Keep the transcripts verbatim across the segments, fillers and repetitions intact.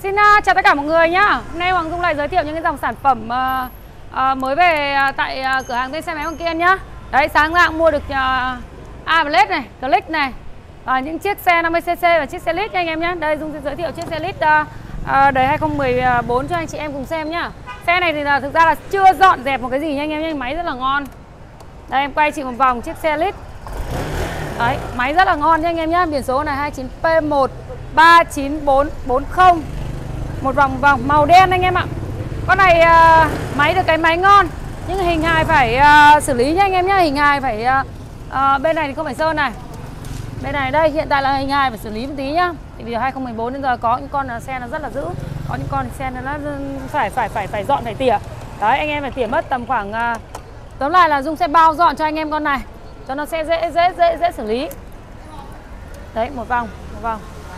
Xin uh, chào tất cả mọi người nhá. Hôm nay Hoàng Dung lại giới thiệu những cái dòng sản phẩm uh, uh, mới về uh, tại uh, cửa hàng bên xe máy Hoàng Kiên nhá. Đấy, sáng nay mua được uh, A-Blade này, Click này, và những chiếc xe năm mươi xê xê và chiếc xe Lite nha anh em nhé. Đây Dung sẽ giới thiệu chiếc xe Lite uh, uh, đời hai không một bốn cho anh chị em cùng xem nhá. Xe này thì là thực ra là chưa dọn dẹp một cái gì nha anh em nhé, máy rất là ngon. Đây em quay chị một vòng chiếc xe Lite. Đấy, máy rất là ngon nha anh em nhé. Biển số này hai chín P một ba chín bốn bốn không. Một vòng vòng màu đen anh em ạ. Con này uh, máy được cái máy ngon, nhưng hình hài phải uh, xử lý nha anh em nhé. Hình hài phải uh, uh, bên này thì không phải sơn này. Bên này đây hiện tại là hình hài phải xử lý một tí nhá. Vì hai không một bốn đến giờ có những con xe nó rất là dữ, có những con xe nó phải phải phải phải dọn phải tỉa. Đấy anh em phải tỉa mất tầm khoảng uh, tóm lại là Dung sẽ bao dọn cho anh em con này cho nó sẽ dễ dễ dễ dễ xử lý. Đấy một vòng một vòng.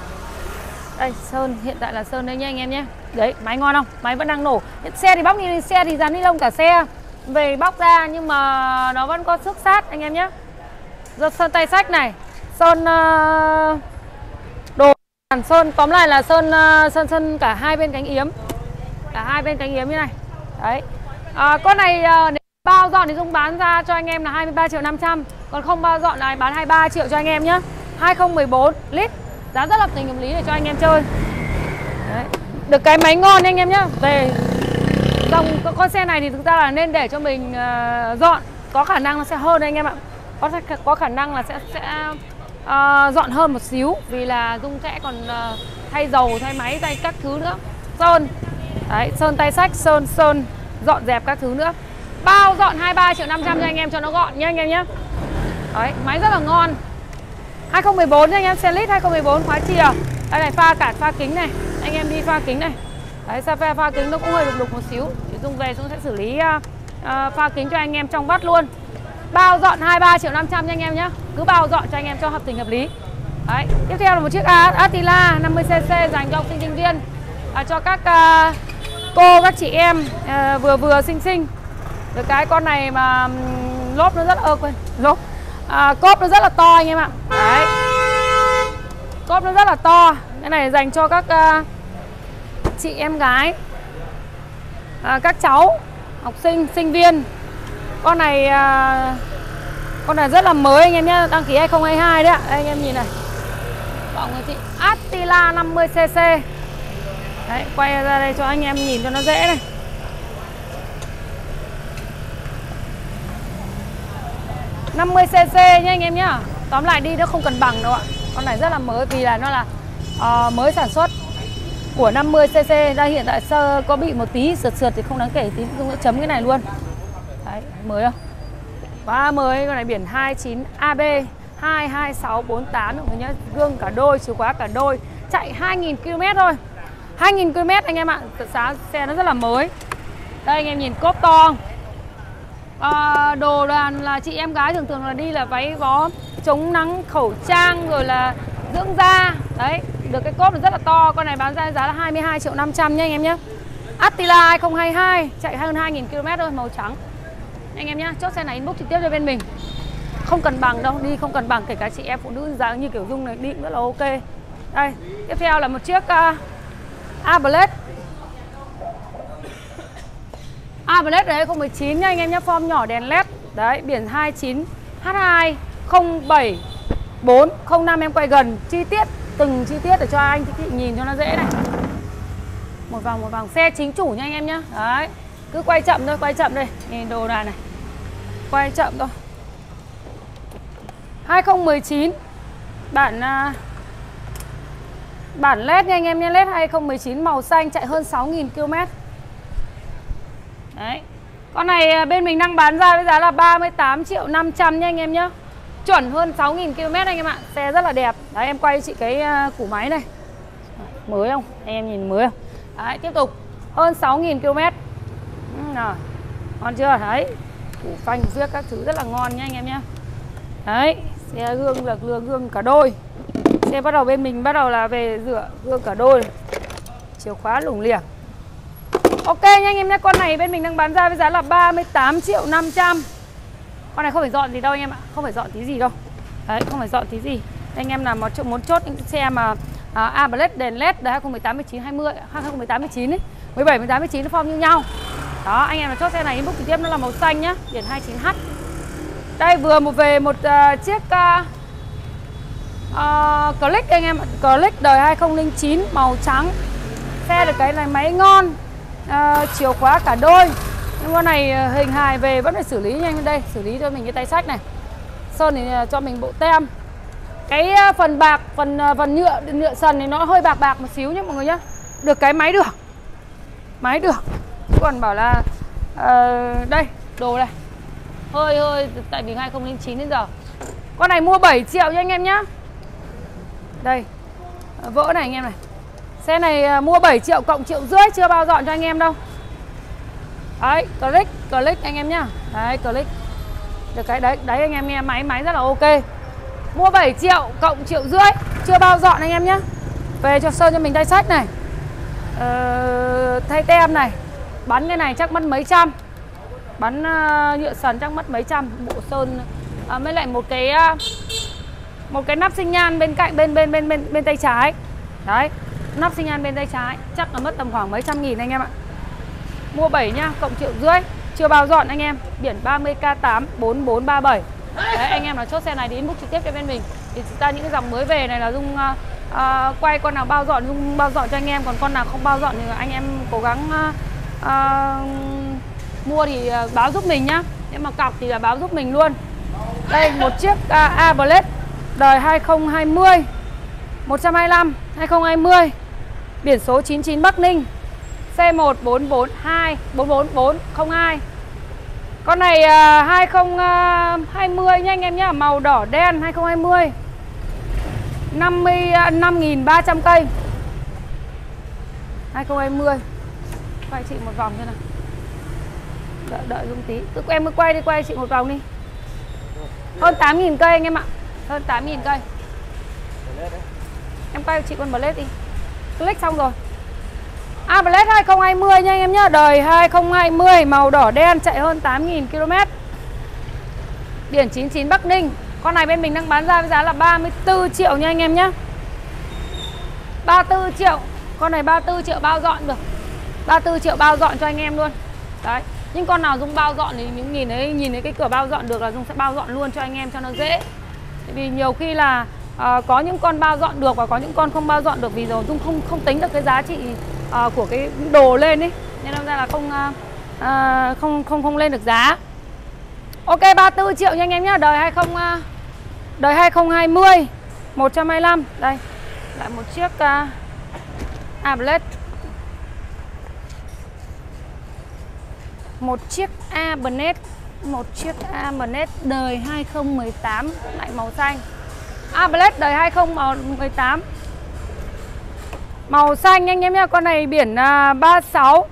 Đây sơn hiện tại là sơn đây nha anh em nhé. Đấy máy ngon không? Máy vẫn đang nổ. Xe thì bóc đi, xe thì dán ni lông cả xe về bóc ra, nhưng mà nó vẫn có xước sát anh em nhé. Rồi sơn tay sách này, sơn uh, đồ sơn, tóm lại là sơn uh, sơn sơn cả hai bên cánh yếm, cả hai bên cánh yếm như này. Đấy à, con này uh, nếu bao dọn thì Dung bán ra cho anh em là hai mươi ba triệu năm trăm, còn không bao dọn là bán hai mươi ba triệu cho anh em nhé. hai không một bốn lít, giá rất là tình hợp lý để cho anh em chơi. Đấy. Được cái máy ngon anh em nhé. Về dòng con xe này thì thực ra là nên để cho mình uh, dọn, có khả năng nó sẽ hơn anh em ạ. Có có khả năng là sẽ sẽ uh, dọn hơn một xíu, vì là Dung sẽ còn uh, thay dầu, thay máy, thay các thứ nữa. Sơn. Đấy, sơn tay sách, sơn sơn dọn dẹp các thứ nữa. Bao dọn hai mươi ba triệu năm trăm cho anh em cho nó gọn nhé anh em nhé. Đấy, máy rất là ngon. hai không một bốn nha anh em, xe Lite hai không một bốn khóa chìa. Đây này, pha cản pha kính này, anh em đi pha kính này. Đấy, xe pha, pha kính nó cũng hơi đục đục một xíu, thì Dung về Dung sẽ xử lý uh, uh, pha kính cho anh em trong vắt luôn. Bao dọn hai mươi ba triệu năm trăm nha anh em nhé. Cứ bao dọn cho anh em cho hợp tình hợp lý. Đấy, tiếp theo là một chiếc Attila năm mươi xê xê dành cho học sinh sinh viên, uh, cho các uh, cô, các chị em uh, vừa vừa xinh xinh. Được cái con này mà um, lốp nó rất ơ quên lốp à, cốp nó rất là to anh em ạ. Đấy, cốp nó rất là to. Cái này dành cho các uh, chị em gái, uh, các cháu học sinh sinh viên. Con này uh, con này rất là mới anh em nhé, đăng ký hai không hai hai đấy ạ. Đây anh em nhìn này, vòng của chị Attila năm mươi xê xê. Đấy, quay ra đây cho anh em nhìn cho nó dễ này. năm mươi xê xê nha anh em nhá. Tóm lại đi nó không cần bằng đâu ạ. Con này rất là mới, vì là nó là uh, mới sản xuất của năm mươi xê xê. Ra hiện tại sơ có bị một tí sượt sượt thì không đáng kể, tí Dung sẽ chấm cái này luôn. Đấy, mới không? Quá mới. Con này biển hai chín A B hai hai sáu bốn tám rồi nhá. Gương cả đôi, chìa khóa cả đôi. Chạy hai nghìn ki lô mét thôi. hai nghìn ki lô mét anh em ạ. Giá xe nó rất là mới. Đây anh em nhìn cốp to không? À, đồ đoàn là chị em gái thường thường là đi là váy vó chống nắng, khẩu trang, rồi là dưỡng da. Đấy, được cái cốp rất là to. Con này bán ra giá là hai mươi hai triệu năm trăm nha anh em nhé. Attila hai không hai hai, chạy hơn hai nghìn ki lô mét thôi, màu trắng anh em nhé. Chốt xe này inbox trực tiếp cho bên mình. Không cần bằng đâu, đi không cần bằng, kể cả chị em phụ nữ dáng như kiểu Dung này đi cũng rất là ok. Đây, tiếp theo là một chiếc uh, A-Blade A-Blade đấy hai không một chín nha anh em nhé, form nhỏ đèn led. Đấy, biển hai chín H hai không bảy bốn không năm. Em quay gần chi tiết, từng chi tiết để cho anh chị nhìn cho nó dễ này. Một vòng một vòng, xe chính chủ nha anh em nhé. Đấy, cứ quay chậm thôi, quay chậm đây. Nhìn đồ này này, quay chậm thôi. hai không một chín bản uh, bản led nha anh em nhé. Led hai không một chín màu xanh, chạy hơn sáu nghìn ki lô mét. Đấy, con này bên mình đang bán ra với giá là ba mươi tám triệu năm trăm nha anh em nhé. Chuẩn hơn sáu nghìn ki lô mét anh em ạ. Xe rất là đẹp. Đấy, em quay chị cái củ máy này. Mới không? Anh em nhìn mới không? Đấy, tiếp tục. Hơn sáu nghìn ki lô mét. Rồi, ngon chưa? Đấy, củ phanh viết các thứ rất là ngon nha anh em nhé. Đấy, xe gương là gương, gương cả đôi. Xe bắt đầu bên mình bắt đầu là về rửa gương cả đôi. Chìa khóa lủng liềng. Ok nha anh em nhé, con này bên mình đang bán ra với giá là ba mươi tám triệu năm trăm. Con này không phải dọn gì đâu anh em ạ, không phải dọn tí gì đâu. Đấy, không phải dọn tí gì. Anh em nào mà muốn chốt những xe mà à, A Blaze đèn led đời hai không một tám, mười chín, hai mươi, hai không một tám, mười chín ấy, mười bảy, mười tám, mười chín nó form như nhau. Đó, anh em là chốt xe này inbox trực tiếp, nó là màu xanh nhá, biển hai chín H. Đây vừa một về một uh, chiếc uh, uh, Click anh em, Click đời hai không không chín màu trắng. Xe được cái này máy ngon, uh, chìa khóa cả đôi. Nhưng con này hình hài về vẫn phải xử lý nhanh. Đây, xử lý cho mình cái tay sách này. Sơn thì cho mình bộ tem. Cái phần bạc, phần phần nhựa nhựa sần thì nó hơi bạc bạc một xíu nhé mọi người nhé. Được cái máy được. Máy được. Còn bảo là uh, đây, đồ này. Hơi hơi tại vì hai không không chín đến giờ. Con này mua bảy triệu cho anh em nhá. Đây. Vỡ này anh em này. Xe này mua bảy triệu cộng triệu rưỡi, chưa bao dọn cho anh em đâu. Đấy, Click, Click anh em nhá. Đấy, Click. Được cái đấy, đấy anh em nghe, máy máy rất là ok. Mua bảy triệu cộng triệu rưỡi, chưa bao dọn anh em nhá. Về cho sơn cho mình tay sách này. Ờ, thay tem này. Bắn cái này chắc mất mấy trăm. Bắn uh, nhựa sần chắc mất mấy trăm. Bộ sơn uh, mới lại một cái uh, một cái nắp sinh nhan bên cạnh bên bên bên bên bên tay trái. Đấy, nắp sinh nhan bên tay trái chắc là mất tầm khoảng mấy trăm nghìn anh em ạ. Mua bảy nhá, cộng triệu rưỡi, chưa bao dọn anh em. Biển ba mươi K tám bốn bốn ba bảy. Đấy, anh em là chốt xe này thì inbox trực tiếp cho bên mình. Thì chúng ta những cái dòng mới về này là Dung uh, uh, quay con nào bao dọn Dung bao dọn cho anh em, còn con nào không bao dọn thì anh em cố gắng uh, uh, mua thì uh, báo giúp mình nhá. Nếu mà cọc thì là báo giúp mình luôn. Đây một chiếc uh, A Blaze đời hai không hai không, một trăm hai mươi lăm, hai không hai không, biển số chín chín Bắc Ninh, C một bốn bốn hai bốn bốn bốn không hai. Con này uh, hai không hai không nha anh em nhá, màu đỏ đen hai không hai không. năm mươi lăm nghìn ba trăm cây. hai không hai không. Quay chị một vòng thế nào. Đợi đợi Dung tí. Cứ em cứ quay đi, quay chị một vòng đi. Hơn tám nghìn cây anh em ạ. Hơn tám nghìn cây. Em quay chị con Blaze đi. Click xong rồi. A Blaze hai không hai không nha anh em nhá, đời hai không hai không, màu đỏ đen, chạy hơn tám nghìn ki lô mét. Biển chín chín Bắc Ninh. Con này bên mình đang bán ra với giá là ba mươi tư triệu nha anh em nhá. ba mươi tư triệu. Con này ba mươi tư triệu bao dọn được. ba mươi tư triệu bao dọn cho anh em luôn. Đấy. Nhưng con nào Dung bao dọn thì những nhìn thấy nhìn thấy cái cửa bao dọn được là Dung sẽ bao dọn luôn cho anh em cho nó dễ. Tại vì nhiều khi là à, có những con bao dọn được và có những con không bao dọn được, vì rồi Dung không không tính được cái giá trị à, của cái đồ lên ấy, nên đâm ra là không à, không không không lên được giá. Ok, ba mươi tư triệu nha anh em nhá, đời hai không đời hai không hai không, một trăm hai mươi lăm. Đây, lại một chiếc uh, A Blaze. Một chiếc A Blaze, một chiếc A Blaze đời hai không một tám lại màu xanh. A Blaze đời hai không một tám. Màu xanh anh em nhé. Con này biển uh, ba mươi sáu.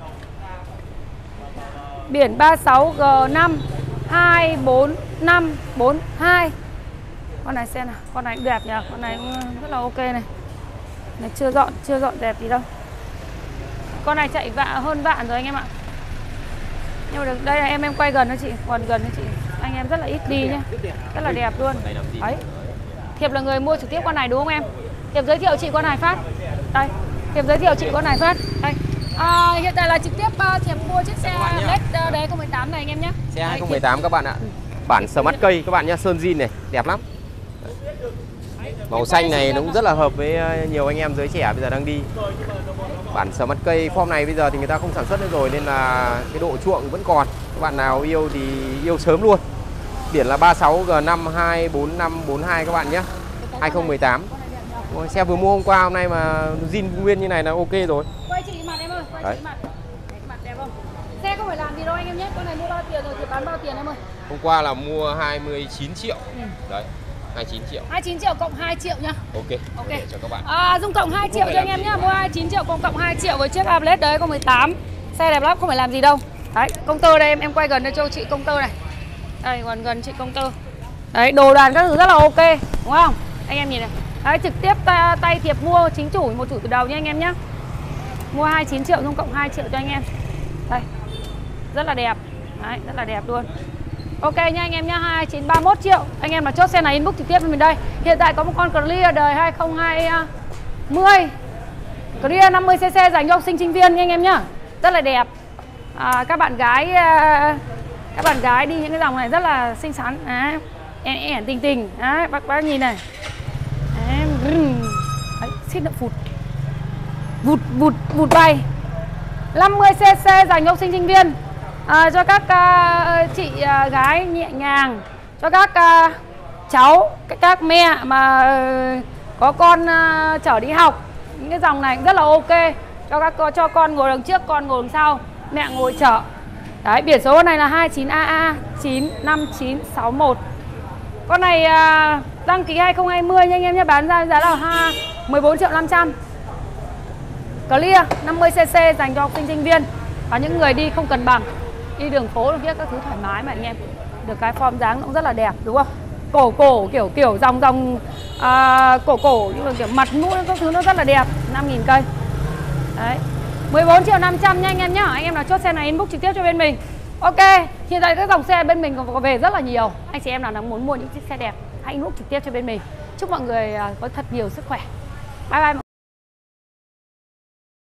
Biển ba mươi sáu G năm hai bốn năm bốn hai. Con này xem nào, con này đẹp nhỉ, con này rất là ok này. Này chưa dọn, chưa dọn đẹp gì đâu. Con này chạy vạ hơn vạn rồi anh em ạ. Nhưng mà được, đây là em em quay gần cho chị, còn gần cho chị. Anh em rất là ít đi nhá. Rất là đẹp luôn. Đấy. Thiệp là người mua trực tiếp con này đúng không em? Thiệp giới thiệu chị con này phát. Đây, Thiệp giới thiệu chị con này phát. Đây. À, hiện tại là trực tiếp uh, Thiệp mua chiếc xe Blaze uh, không một tám này anh em nhé. Xe hai không một tám các bạn ạ. Bản smart cây các bạn nhé, sơn zin này, đẹp lắm. Màu xanh này nó cũng rất là hợp với nhiều anh em giới trẻ bây giờ đang đi. Bản smart cây form này bây giờ thì người ta không sản xuất nữa rồi, nên là cái độ chuộng vẫn còn. Các bạn nào yêu thì yêu sớm luôn. Biển là ba mươi sáu G năm hai bốn năm bốn hai các bạn nhé. hai không một tám. Xe vừa mua hôm qua, hôm nay mà zin nguyên như này là ok rồi. Quay chị mặt em ơi, quay chị mặt. Mặt đẹp không? Xe không phải làm gì đâu anh em nhé. Con này mua bao tiền rồi thì bán bao tiền em ơi? Hôm qua là mua hai mươi chín triệu. Ừ. Đấy. hai mươi chín triệu. hai mươi chín triệu cộng hai triệu nhá. Ok. Ok. Để cho các bạn. À, Dung cộng hai triệu cho anh em nhá. Mua hai mươi chín triệu cộng cộng hai triệu với chiếc A Blaze đấy con mười tám. Xe đẹp lắm, không phải làm gì đâu. Đấy, công tơ đây em em quay gần đây cho chị công tơ này. Đây, gần gần chị công tơ. Đấy, đồ đàn các thứ rất là ok, đúng không? Anh em nhìn này. Đấy, trực tiếp tay, tay Thiệp mua chính chủ, một chủ từ đầu nha anh em nhé. Mua hai mươi chín triệu Dung cộng hai triệu cho anh em. Đây. Rất là đẹp. Đấy, rất là đẹp luôn. Ok nha anh em nhá, hai mươi chín ba mươi mốt triệu. Anh em mà chốt xe này inbox trực tiếp với mình đây. Hiện tại có một con Clear đời hai không hai mười. Clear năm mươi xê xê dành cho học sinh sinh viên nha anh em nhá. Rất là đẹp. À, các bạn gái các bạn gái đi những cái dòng này rất là xinh xắn. Đấy, ẻn ẻn tình tình. Đấy, bác bác nhìn này. Đấy, đấy, xít động phụt. Vụt vụt vụt bay. năm mươi xê xê dành cho học sinh sinh viên. À, cho các uh, chị uh, gái nhẹ nhàng, cho các uh, cháu, các, các mẹ mà uh, có con uh, chở đi học. Những cái dòng này rất là ok. Cho các cho con ngồi đằng trước, con ngồi đằng sau, mẹ ngồi chở. Đấy, biển số này là hai chín A A chín năm chín sáu một. Con này uh, đăng ký hai không hai không nha anh em nhé, bán ra giá là mười bốn triệu năm trăm. Clear năm mươi xê xê dành cho học sinh sinh viên và những người đi không cần bằng, đi đường phố được biết các thứ thoải mái mà anh em. Được cái form dáng cũng rất là đẹp đúng không? Cổ cổ kiểu kiểu dòng dòng à, cổ cổ nhưng mà kiểu mặt mũi các thứ nó rất là đẹp. Năm nghìn cây. Đấy, mười bốn triệu năm trăm nha anh em nhá. Anh em nào chốt xe này inbox trực tiếp cho bên mình. Ok, hiện tại các dòng xe bên mình còn có về rất là nhiều. Anh chị em nào đang muốn mua những chiếc xe đẹp hãy inbox trực tiếp cho bên mình. Chúc mọi người có thật nhiều sức khỏe. Bye bye.